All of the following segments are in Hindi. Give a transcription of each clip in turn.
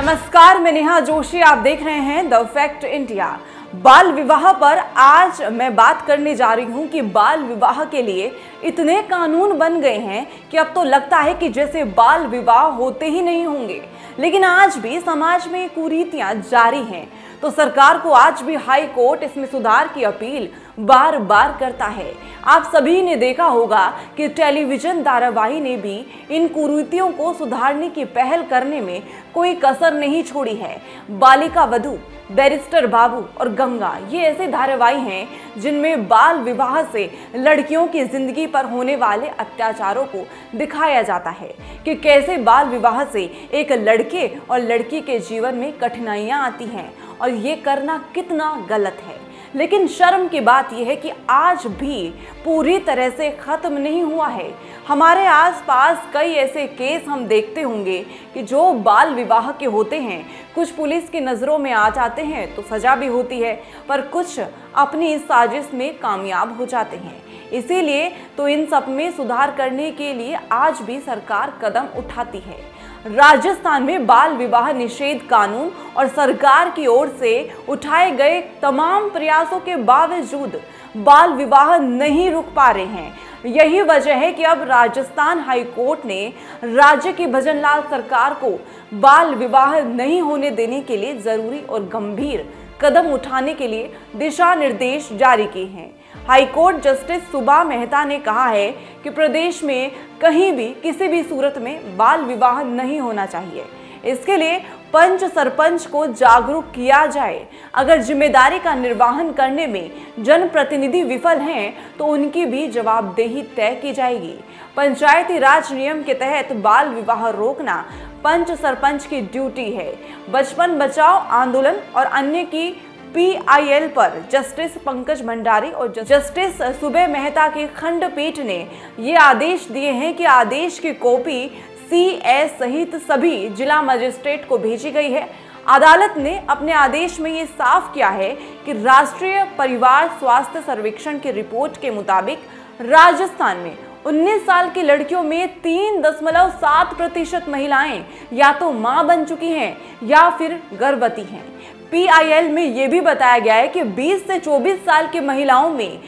नमस्कार, मैं नेहा जोशी। आप देख रहे हैं द फैक्ट इंडिया। बाल विवाह पर आज मैं बात करने जा रही हूं कि बाल विवाह के लिए इतने कानून बन गए हैं कि अब तो लगता है कि जैसे बाल विवाह होते ही नहीं होंगे। लेकिन आज भी समाज में कुरीतियां जारी हैं, तो सरकार को आज भी हाई कोर्ट इसमें सुधार की अपील बार बार करता है। आप सभी ने देखा होगा कि टेलीविजन धारावाही ने भी इन कुरीतियों को सुधारने की पहल करने में कोई कसर नहीं छोड़ी है। बालिका वधू, बैरिस्टर बाबू और गंगा, ये ऐसे धारावाही हैं जिनमें बाल विवाह से लड़कियों की जिंदगी पर होने वाले अत्याचारों को दिखाया जाता है कि कैसे बाल विवाह से एक लड़के और लड़की के जीवन में कठिनाइयां आती हैं और ये करना कितना गलत है। लेकिन शर्म की बात यह है कि आज भी पूरी तरह से खत्म नहीं हुआ है। हमारे आसपास कई ऐसे केस हम देखते होंगे कि जो बाल विवाह के होते हैं, कुछ पुलिस की नज़रों में आ जाते हैं तो सजा भी होती है, पर कुछ अपनी इस साजिश में कामयाब हो जाते हैं। इसीलिए तो इन सब में सुधार करने के लिए आज भी सरकार कदम उठाती है। राजस्थान में बाल विवाह निषेध कानून और सरकार की ओर से उठाए गए तमाम प्रयासों के बावजूद बाल विवाह नहीं रुक पा रहे हैं। यही वजह है कि अब राजस्थान हाई कोर्ट ने राज्य की भजनलाल सरकार को बाल विवाह नहीं होने देने के लिए जरूरी और गंभीर कदम उठाने के लिए दिशा निर्देश जारी किए हैं। हाईकोर्ट जस्टिस सुबा मेहता ने कहा है कि प्रदेश में कहीं भी किसी भी सूरत में बाल विवाह नहीं होना चाहिए। इसके लिए पंच सरपंच को जागरूक किया जाए। अगर जिम्मेदारी का निर्वहन करने में जनप्रतिनिधि विफल हैं तो उनकी भी जवाबदेही तय की जाएगी। पंचायती राज नियम के तहत बाल विवाह रोकना पंच सरपंच की ड्यूटी है। बचपन बचाओ आंदोलन और अन्य की PIL पर जस्टिस पंकज भंडारी और जस्टिस सुबे मेहता की खंडपीठ ने ये आदेश दिए हैं कि आदेश की कॉपी CS सहित सभी जिला मजिस्ट्रेट को भेजी गई है। अदालत ने अपने आदेश में ये साफ किया है कि राष्ट्रीय परिवार स्वास्थ्य सर्वेक्षण की रिपोर्ट के मुताबिक राजस्थान में 19 साल की लड़कियों में 3.7% महिलाएं या तो मां बन चुकी हैं या फिर गर्भवती हैं। PIL में यह भी बताया गया है कि 20 से 24 साल की महिलाओं में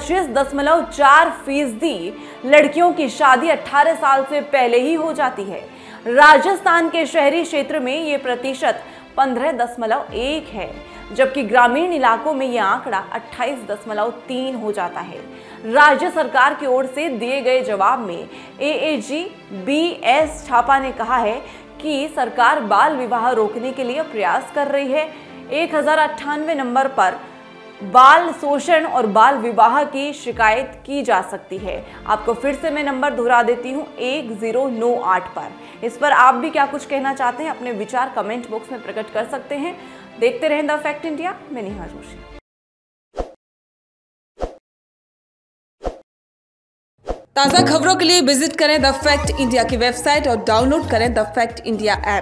25.4% लड़कियों की शादी 18 साल से पहले ही हो जाती है। राजस्थान के शहरी क्षेत्र में ये प्रतिशत 15.1 है, जबकि ग्रामीण इलाकों में यह आंकड़ा 28.3 हो जाता है। राज्य सरकार की ओर से दिए गए जवाब में AAG BS छापा ने कहा है कि सरकार बाल विवाह रोकने के लिए प्रयास कर रही है। 1098 नंबर पर बाल शोषण और बाल विवाह की शिकायत की जा सकती है। आपको फिर से मैं नंबर दोहरा देती हूँ, 1098 पर। इस पर आप भी क्या कुछ कहना चाहते हैं, अपने विचार कमेंट बॉक्स में प्रकट कर सकते हैं। देखते रहें द फैक्ट इंडिया। मैं नेहा जोशी। ताज़ा खबरों के लिए विजिट करें द फैक्ट इंडिया की वेबसाइट और डाउनलोड करें द फैक्ट इंडिया ऐप।